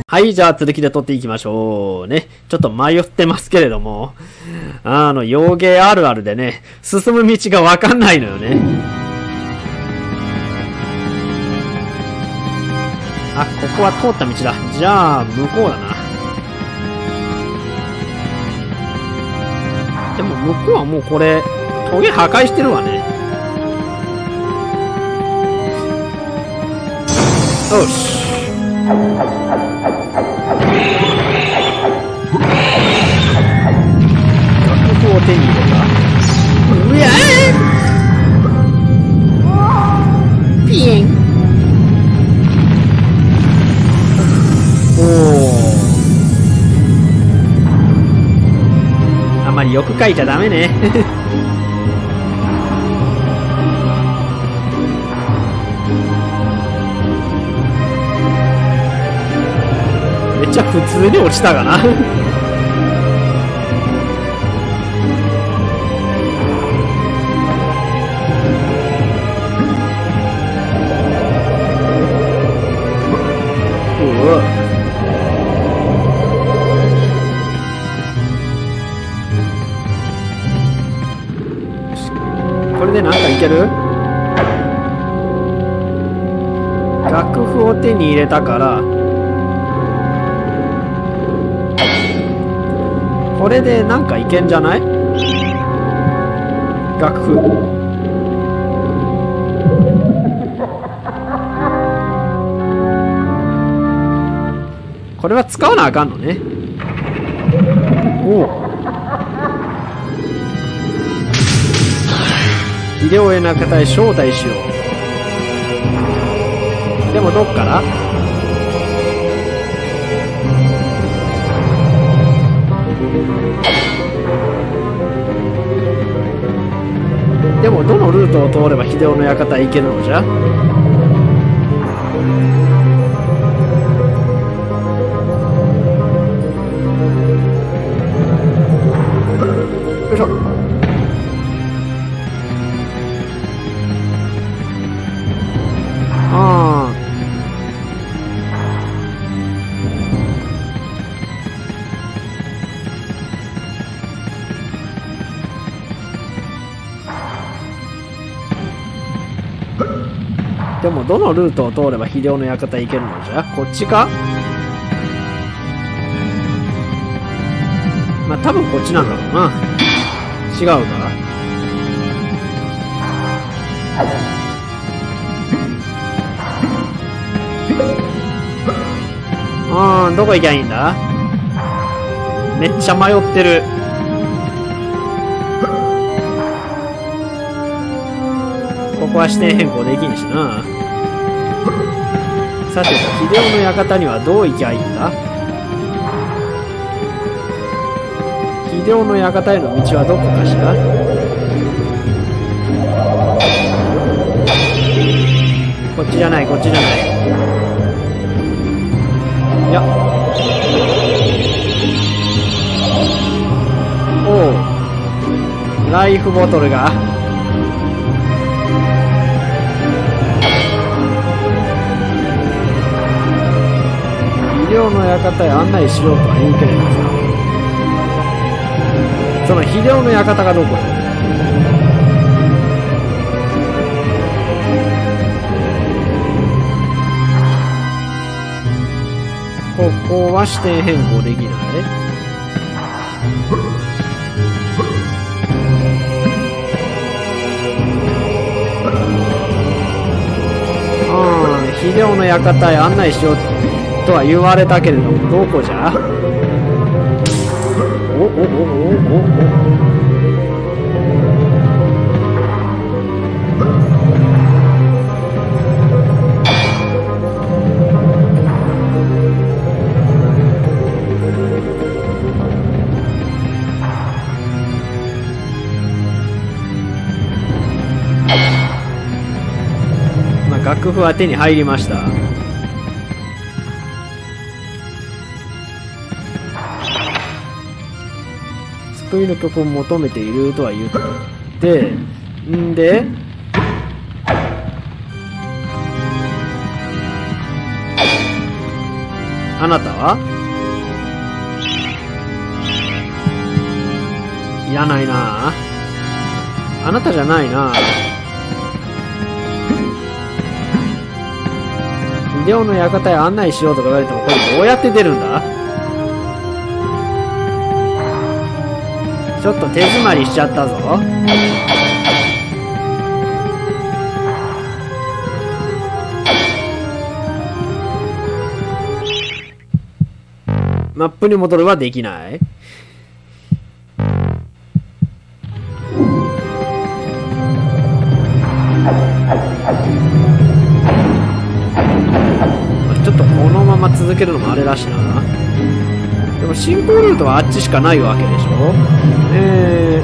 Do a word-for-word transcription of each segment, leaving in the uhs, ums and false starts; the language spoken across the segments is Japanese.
はい、じゃあ続きで撮っていきましょうね。ちょっと迷ってますけれども、あの、幼芸あるあるでね、進む道がわかんないのよね。あ、ここは通った道だ。じゃあ、向こうだな。でも向こうはもうこれ、トゲ破壊してるわね。よし。楽譜を手に入れた。うわーピエン。おー。あんまりよく書いちゃダメね。めっちゃ普通に落ちたかな。これでなんかいける？楽譜を手に入れたからこれでなんかいけんじゃない？楽譜これは使わなあかんのね。おお。秀夫へ中田へ招待しよう。でもどっから？でもどのルートを通れば秀夫の館へ行けるのじゃ？よいしょ。ああ。でもどのルートを通れば秀夫の館へ行けるのじゃ？こっちか？まあ多分こっちなんだろうな。違うか？あー、どこ行きゃいいんだ？めっちゃ迷ってる。ここは視点変更できんしな。さてと、秀夫の館にはどう行きゃいいんだ？秀夫の館への道はどこかしら？こっちじゃない、こっちじゃない。いや。おう。ライフボトルが。秀夫の館へ案内しようとは言うけれどさ。その秀夫の館がどこよ？ここは視点変更できない。ああ、秀夫の館へ案内しようとは言われたけれども、どこじゃ？おおおおおおお。楽譜は手に入りました。救いの曲を求めているとは言って、んで、 あなたはいらないな。あなたじゃないな。ビデオの館へ案内しようとか言われても、これどうやって出るんだ？ちょっと手詰まりしちゃったぞ。マップに戻るはできない。ちょっとこのまま続けるのもあれらしいな。でも進行ルートはあっちしかないわけでしょ。え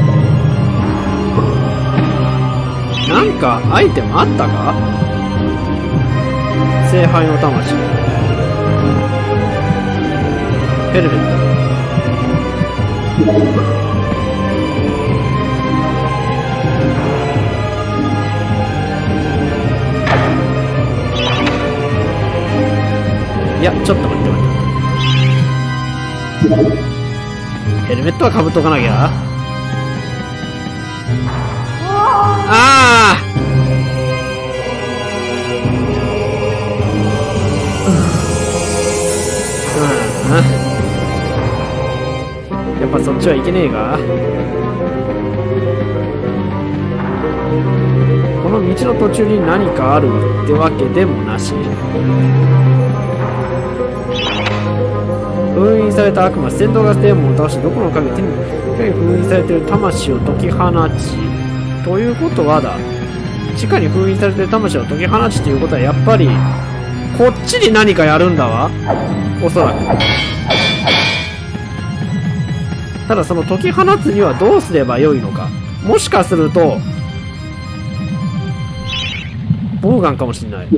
ー、なんかアイテムあったか？聖杯の魂、ヘルメット。いや、ちょっと待って待って待って。ヘルメットはかぶっとかなきゃ。ああ、うん、やっぱそっちはいけねえか。この道の途中に何かあるってわけでもなし。封印された悪魔、戦闘がデーモンを倒してどこの影手に封印されている魂を解き放ち、ということはだ、地下に封印されている魂を解き放ちということはやっぱりこっちに何かやるんだわ、おそらく。ただその解き放つにはどうすればよいのか。もしかするとボウガンかもしれない。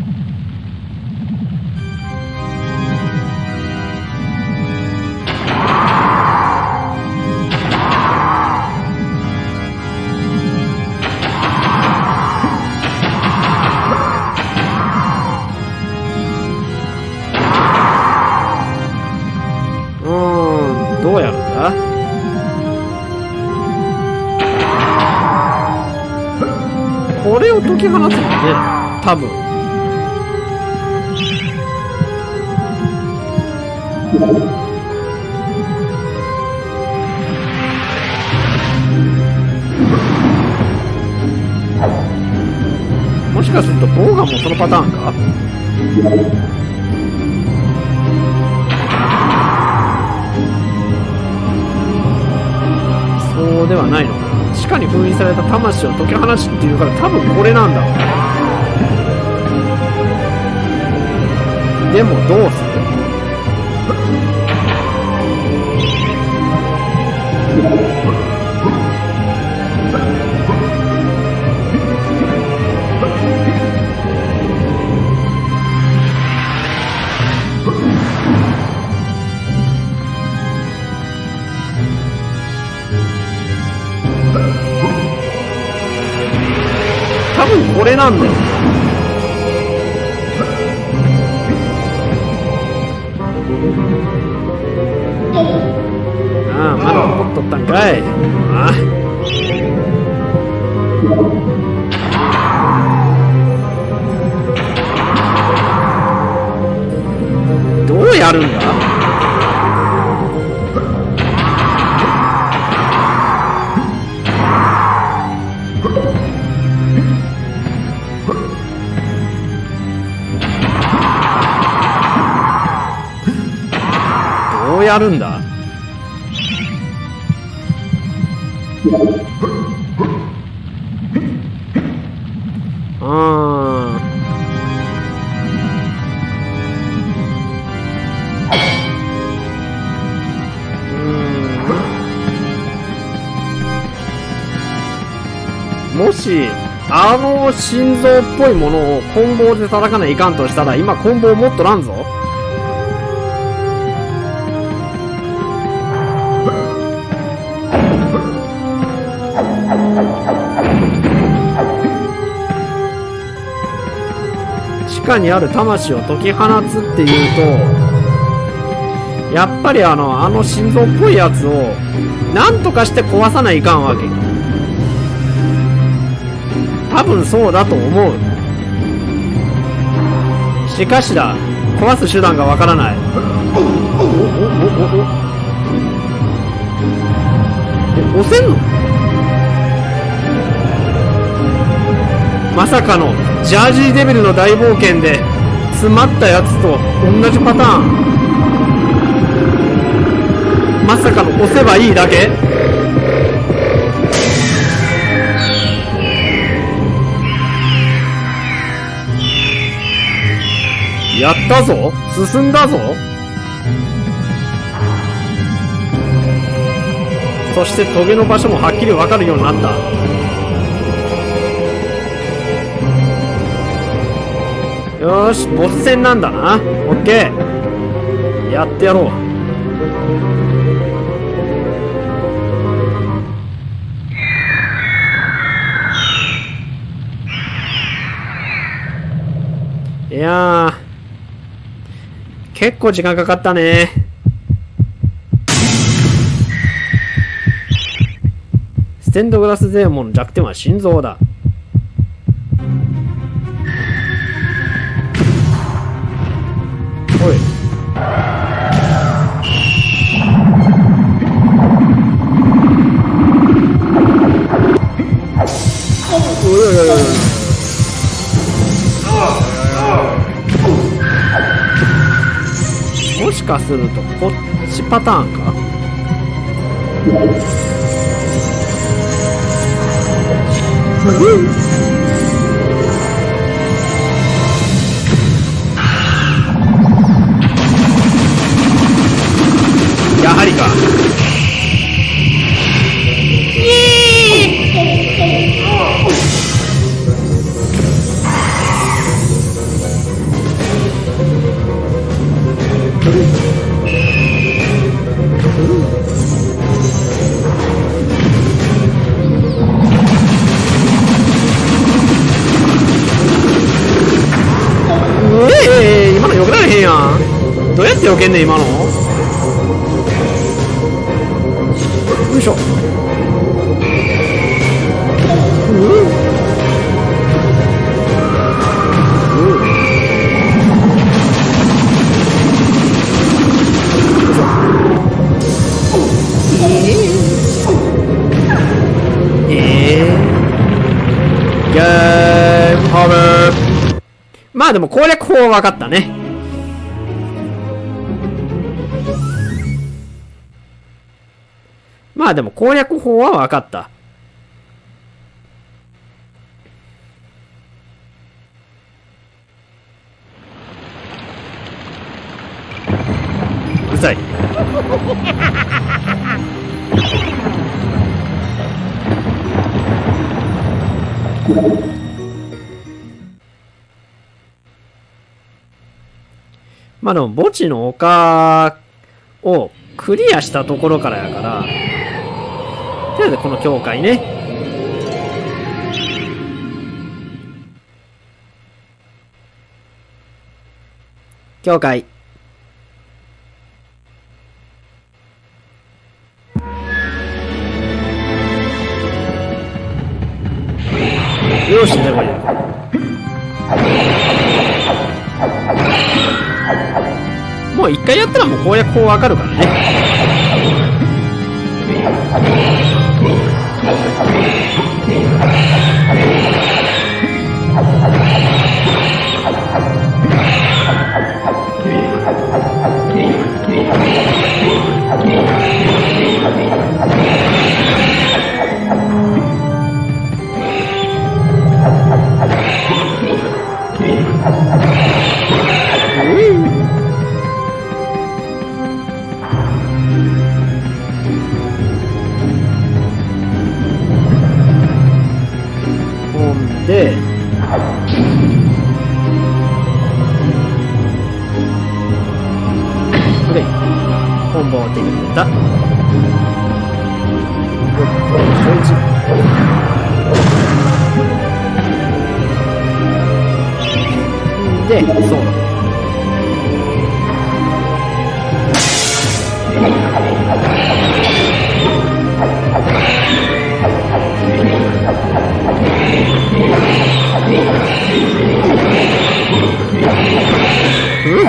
どうやるんだ？これを解き放つんだね、多分。もしかするとボウガンもそのパターンか？そうではないのかな。地下に封印された魂を解き放ちっていうから多分これなんだろう。でもどうする？多分これなんだよ。ああ、まだ残っとったんかい。ああ、どうやるんだ？どうやるんだ？ああ、うん、もしあの心臓っぽいものをコンボで叩かないかんとしたら、今コンボをもっとらんぞ。地下にある魂を解き放つっていうと、やっぱりあの、あの心臓っぽいやつを、なんとかして壊さないかんわけ。多分そうだと思う。しかしだ、壊す手段がわからない。おおおおお。え、押せんの？まさかのジャージーデビルの大冒険で詰まったやつと同じパターン。まさかの押せばいいだけ？やったぞ、進んだぞ。そしてトゲの場所もはっきり分かるようになった。よーし、ボス戦なんだな。オッケー、やってやろう。いやー、結構時間かかったね。ステンドグラスデーモンの弱点は心臓だ。おい。おいおいおいおい。もしかするとこっちパターンか。やはりか。ええ、今のよくなれへんやん。どうやって避けんねん今の。よいしょ。まあでも攻略法は分かったね。まあでも攻略法は分かった。うるさい。まあでも墓地の丘をクリアしたところからやから、とりあえずこの教会ね。教会。よし、でもいい。もう一回やったらもう攻略法わかるからね。で、で、本番を手に入れた。 で、そうだ。うん、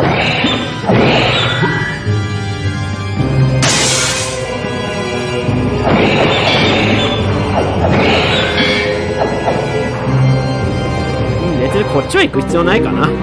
別にこっちは行く必要ないかな。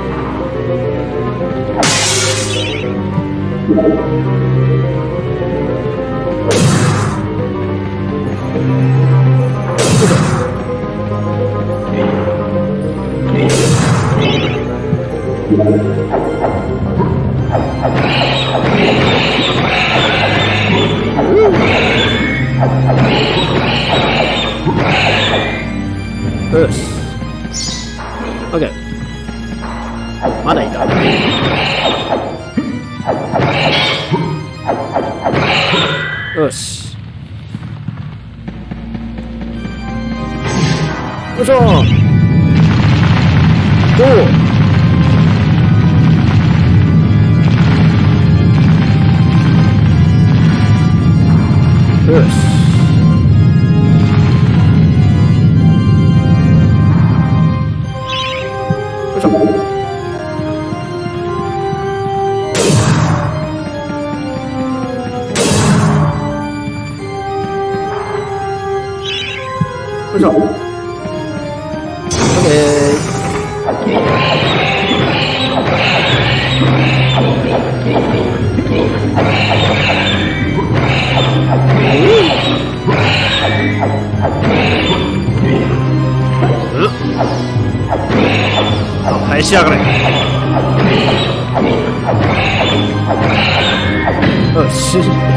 よし。オッケー。まだいた。よし。よいしょ。どう？よし。よいしょ。よいしょ。オッケー。返しやがれ。よし。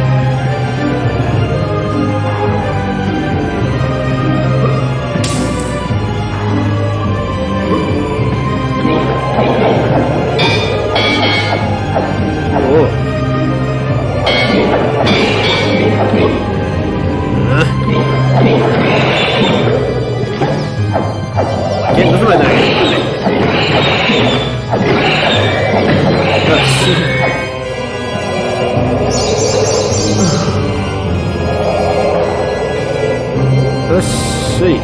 よしい。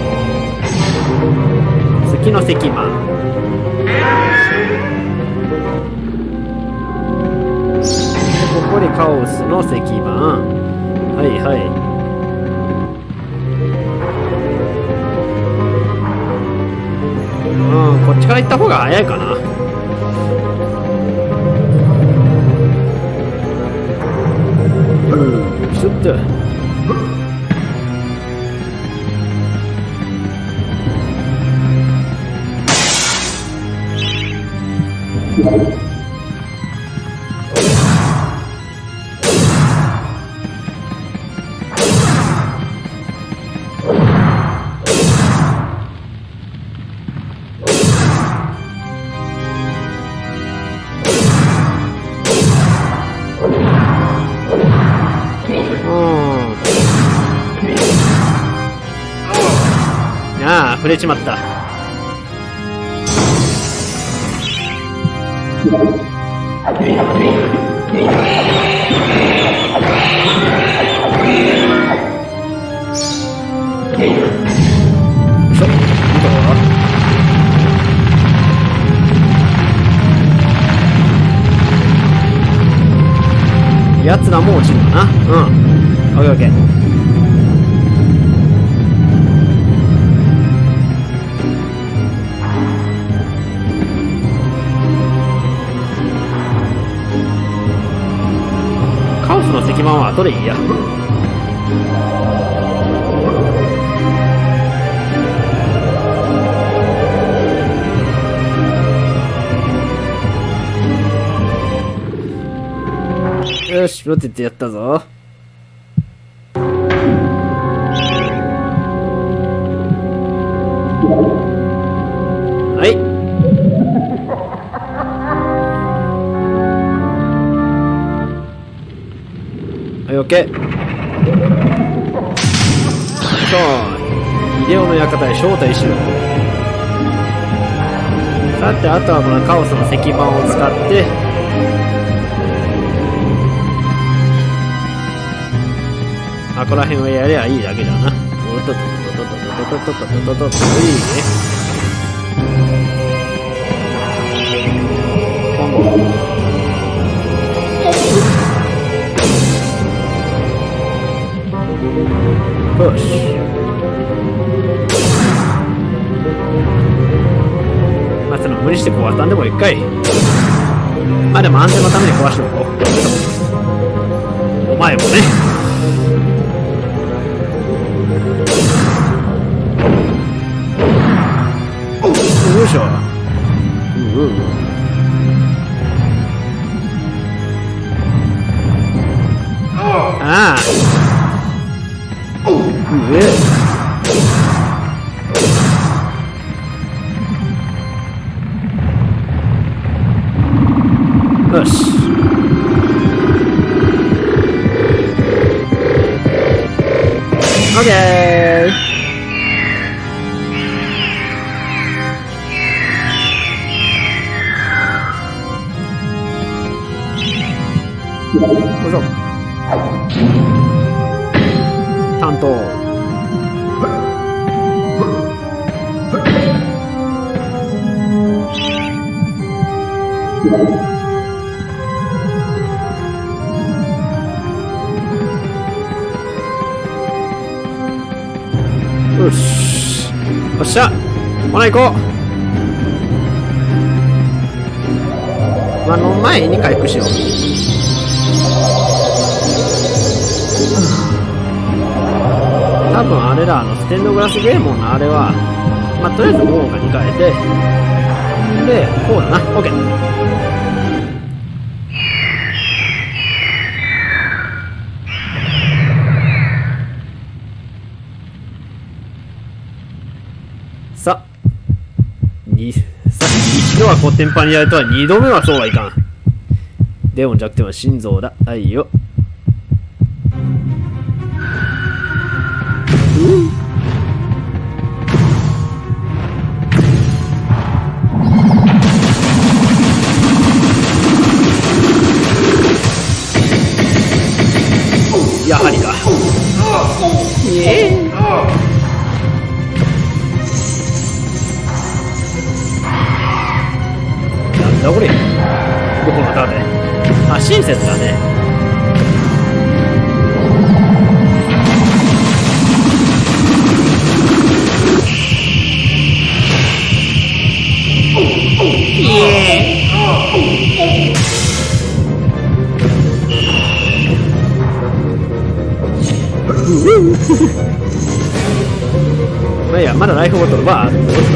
次の石板。ここでカオスの石板。はいはい。うん、こっちから行った方が早いかな。うん、ちょっと。ああ、触れちまった。やつらも落ちるかな。うん。オッケーオッケー。カオスの石板は後でいいや。よし、プロテットやったぞ。はい。はい、オッケー。そう。ビデオの館へ招待しろ。 さて、あとはこのカオスの石板を使って、あ、ここら辺をやりゃいいだけだな。おっとっとっとっとっとっとっとっとっとっとっとっと、いいね。今度。プッシュ。まあその無理して壊したんでもいっかい。まあでも安全のために壊しておこう。お前もね。よいしょ。ううああ。うえ。よし。オッケー。よいしょ。担当。よし。よっしゃ。ほな行こう。あの前に回復しよう。多分あれだ、あのステンドグラスゲームのあれは、まあ、とりあえず豪華に変えて、で、こうだな。オッケー。さにさ一度はコッテンパンにやるとは二度目はそうはいかん。デオン弱点は心臓だ。はいよ。やはりだ。ええー、なんだこれ。どこの盾。あ、親切だね。まあいいや、まだライフボトルはある。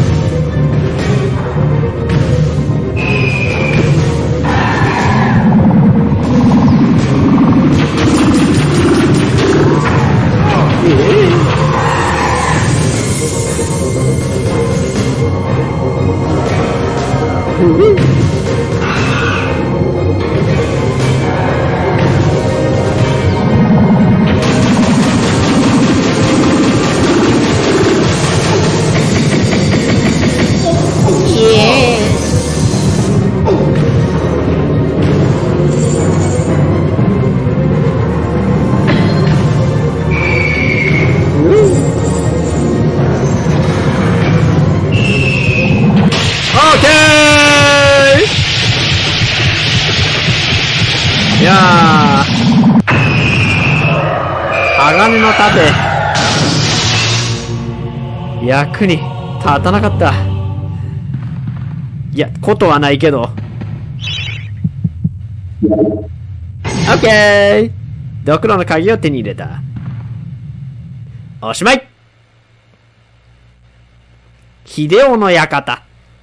いやー、鋼の盾役に立たなかった。いや、ことはないけど。オッケー、ドクロの鍵を手に入れた。おしまい。秀夫の館。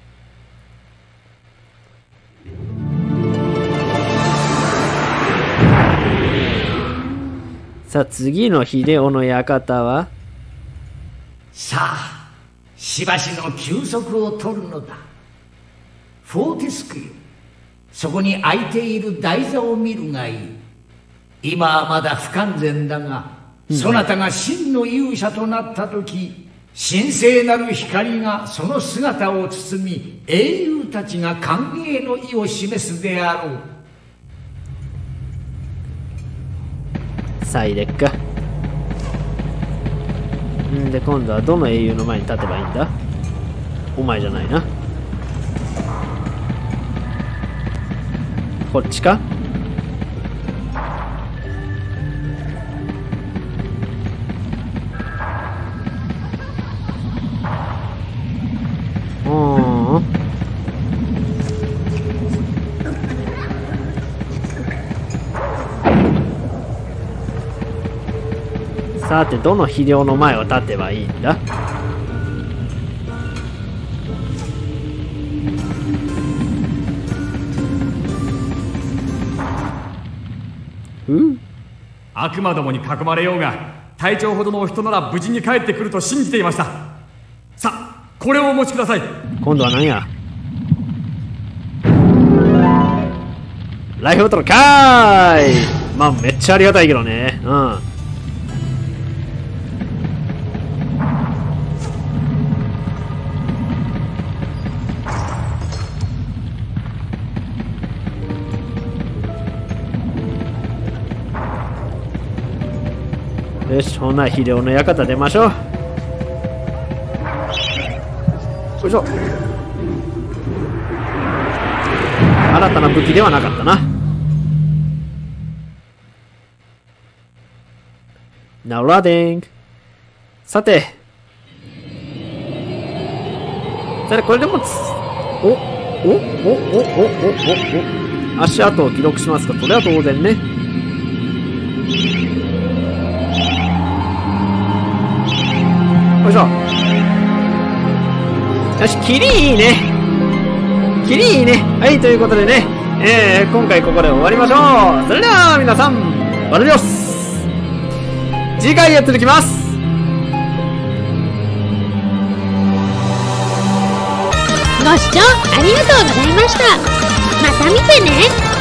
さあ次の秀夫の館は、 さあしばしの休息を取るのだ。フォーティスクよ、そこに空いている台座を見るがいい。今はまだ不完全だが、うん、そなたが真の勇者となった時、 神聖なる光がその姿を包み、英雄たちが歓迎の意を示すであろう。サイレッか。んで今度はどの英雄の前に立てばいいんだ？お前じゃないな。こっちか？うん。さてどの肥料の前を立てばいいんだ？うん？ 悪魔どもに囲まれようが隊長ほどのお人なら無事に帰ってくると信じていました。さあこれをお持ちください。 今度は何や？ライフボトルかーい。まあめっちゃありがたいけどね。うん。よし、ほな肥料の館出ましょう。よいしょ。新たな武器ではなかったな。Now loading。さてさてこれでもつおおおおおおおお足跡を記録しますか。それは当然ね。よいしょ。よし、キリいいね。キリいいね。はい、ということでね、えー、今回ここで終わりましょう。それでは皆さん、バルディオス。次回へ続きます。 ご視聴ありがとうございました。また見てね。